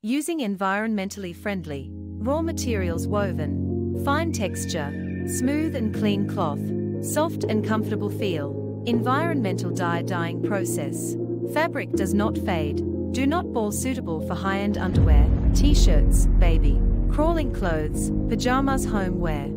Using environmentally friendly, raw materials woven, fine texture, smooth and clean cloth, soft and comfortable feel, environmental dye-dyeing process. Fabric does not fade, do not ball, suitable for high-end underwear, t-shirts, baby, crawling clothes, pajamas, home wear.